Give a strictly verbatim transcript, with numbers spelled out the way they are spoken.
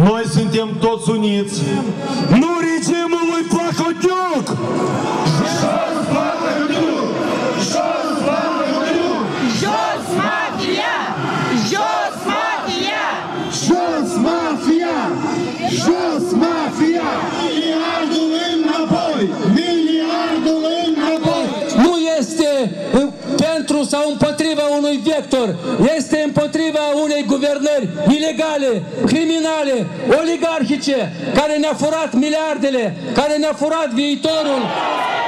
Noi suntem toți uniți. Nu regimul lui Plahotniuc! Jos Plahotniuc! Jos Plahotniuc! Jos mafia! Jos mafia! Jos mafia! Jos mafia! Miliardul înapoi! Miliardul înapoi! Nu este pentru sau împotriva unui vector, este împotriva unei guvernări ilegale, criminale, oligarhice, care ne-a furat miliardele, care ne-a furat viitorul.